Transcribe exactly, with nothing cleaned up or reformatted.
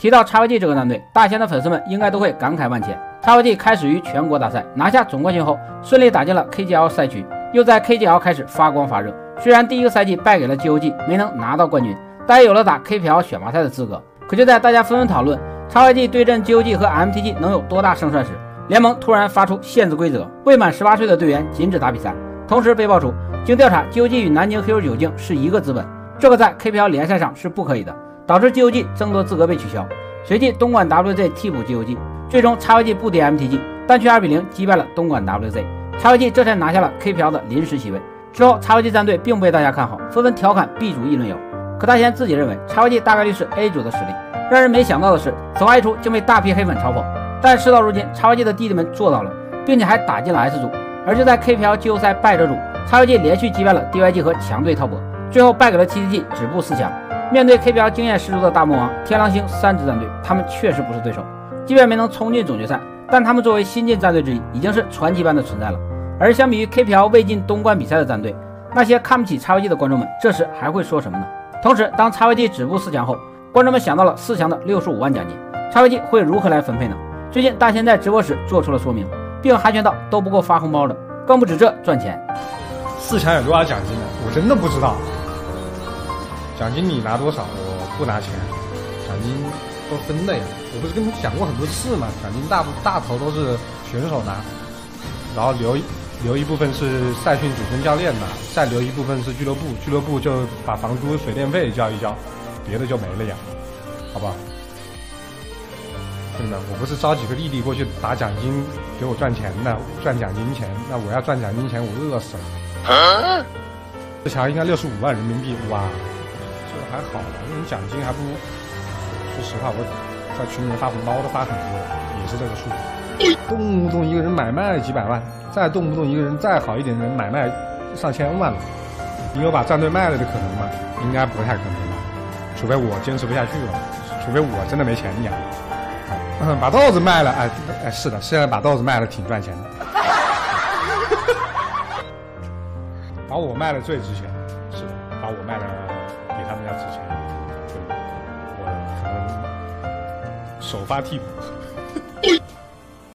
提到叉 Y G 这个战队，大仙的粉丝们应该都会感慨万千。叉 Y G 开始于全国大赛，拿下总冠军后，顺利打进了 K G L 赛区，又在 K G L 开始发光发热。虽然第一个赛季败给了 G O G， 没能拿到冠军，但也有了打 K P L 选拔赛的资格。可就在大家纷纷讨论叉 Y G 对阵 G O G 和 M T G 能有多大胜算时，联盟突然发出限制规则，未满十八岁的队员禁止打比赛。同时被爆出，经调查 G O G 与南京黑手酒精是一个资本，这个在 K P L 联赛上是不可以的，导致 G O G 争夺资格被取消。随即东莞 W Z 替补 G O G， 最终叉 Y G 不敌 M T G， 单曲二比零击败了东莞 W Z， 叉 Y G 这才拿下了 K P L 的临时席位。之后叉 Y G 战队并被大家看好，纷纷调侃 B 组议论友。可大仙自己认为叉 Y G 大概率是 A 组的实力。让人没想到的是，此话一出竟被大批黑粉嘲讽。但事到如今，叉 Y G 的弟弟们做到了，并且还打进了 S 组。而就在 K P L 季后赛败者组，叉 Y G 连续击败了 D Y G 和强队滔博，最后败给了 T C G， 止步四强。面对 K P L 经验十足的大魔王天狼星三支战队，他们确实不是对手。即便没能冲进总决赛，但他们作为新晋战队之一，已经是传奇般的存在了。而相比于 K P L 未进东冠比赛的战队，那些看不起叉 Y G 的观众们，这时还会说什么呢？同时，当叉 Y G 止步四强后，观众们想到了四强的六十五万奖金，叉 Y G 会如何来分配呢？最近大仙在直播时做出了说明，并寒暄到都不够发红包的，更不止这赚钱。 四强有多少奖金呢？我真的不知道。奖金你拿多少？我不拿钱，奖金都分的呀。我不是跟你讲过很多次吗？奖金大大头都是选手拿，然后留留一部分是赛训组跟教练拿，再留一部分是俱乐部，俱乐部就把房租、水电费交一交，别的就没了呀，好不好？真的，我不是招几个弟弟过去打奖金给我赚钱的，赚奖金钱。那我要赚奖金钱，我饿死了。这条应该六十五万人民币，哇！这还好吧，那种奖金还不如，说实话，我在群里面发红包都发很多，也是这个数，动不动一个人买卖几百万，再动不动一个人再好一点的人买卖上千万了。你有把战队卖了的可能吗？应该不太可能吧，除非我坚持不下去了，除非我真的没钱养。嗯，把豆子卖了，哎哎，是的，现在把豆子卖了挺赚钱的。把我卖了最值钱，是的，把我卖了比他们家值钱。对，我可能首发替补。